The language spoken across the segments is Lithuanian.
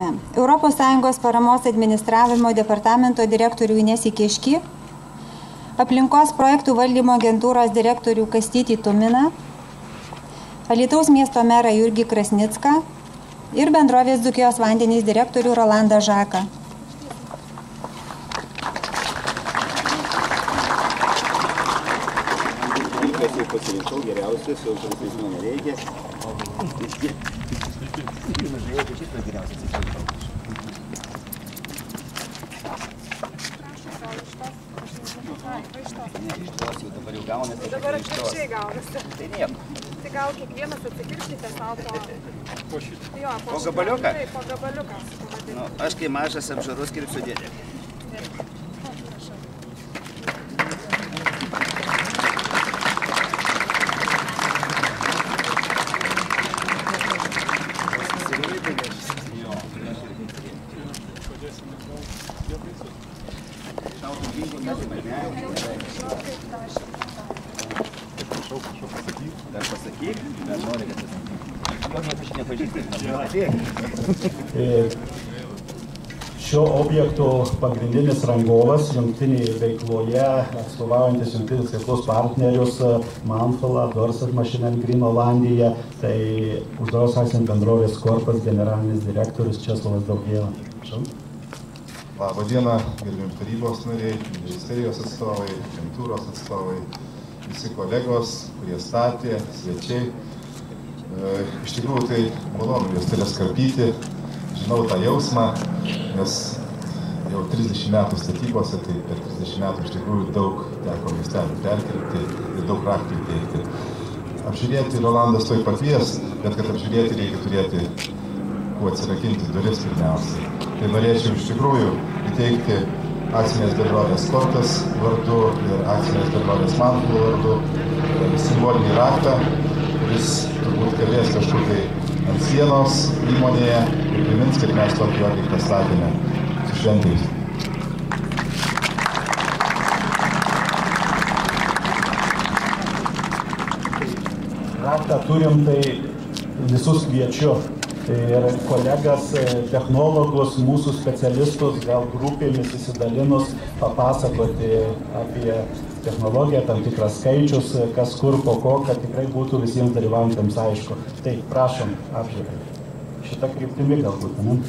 Turime ES paramos administravimo departamento direktorių Inesį Kiškį, aplinkos projektų valdymo agentūros direktorių Kastytį Tuminą, Alytaus miesto merą Jurgį Krasnicką ir bendrovės Dzūkijos vandenys direktorių Rolandą Žaką. Pasirinkau geriausias, jau prasmės nereikia. Dabar jau gaunasi. Dabar atvirkščiai gaunasi. Tai nieko. Tai gal kiekvienas atsikirkite savo po šitą. Jo, po gabaliuką? Taip, po gabaliuką. Nu, aš kai mažas apžarus kirpsiu dėdė. Dar pasakyk, dar nori, kad pasakyk. Šio objekto pagrindinis rangovas jungtinėje veikloje, atstovaujantis jungtinės veiklos partnerius Manfala, Dorsat Machine & Green Olandija, tai uždaros akcinės bendrovės Korpas generalinis direktorius Česlovas Daugėla. Labą dieną, gerbiami tarybos nariai, ministerijos atstovai, agentūros atstovai, visi kolegos, kurie statė, svečiai. Iš tikrųjų tai malonu juostelės karpyti, žinau tą jausmą, nes jau 30 metų statybose, tai per 30 metų iš tikrųjų daug teko miestelį perkelti ir daug raktų įteikti. Apžiūrėti Rolandas tuoj pakvies, bet kad apžiūrėti reikia turėti kuo atsirakinti duris pirmiausiai. Tai norėčiau iš tikrųjų įteikti akcinės bendrovės Kortas vardu ir akcinės bendrovės Manfalo vardu simbolinį raktą, kuris turbūt kabės kažkur tai ant sienos įmonėje ir primins, kad mes tokį objektą statėme su šventais. Raktą turim, tai visus kviečiu. Ir kolegas, technologus, mūsų specialistus, gal grupėmis įsidalinus, papasakoti apie technologiją, tam tikras skaičius, kas kur, po ko, kad tikrai būtų visiems dalyvaujantiems aišku. Tai prašom, apžiūrėti. Šitą kryptimį galbūt, ne?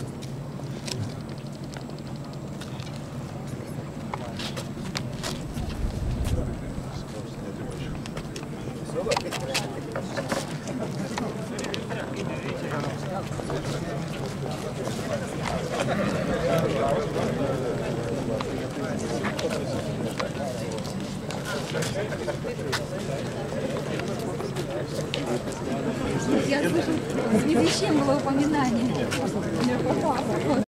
Я слышу, в связи с чем было упоминание?